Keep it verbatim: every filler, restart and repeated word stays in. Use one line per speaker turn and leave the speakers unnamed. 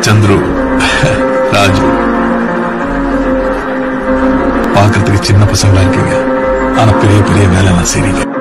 சந்துரு, ராஜு பாக்குறதுக்கு சின்ன பசங்களா இருக்கீங்க, ஆனா பெரிய பெரிய வேலை எல்லாம் செய்றீங்க.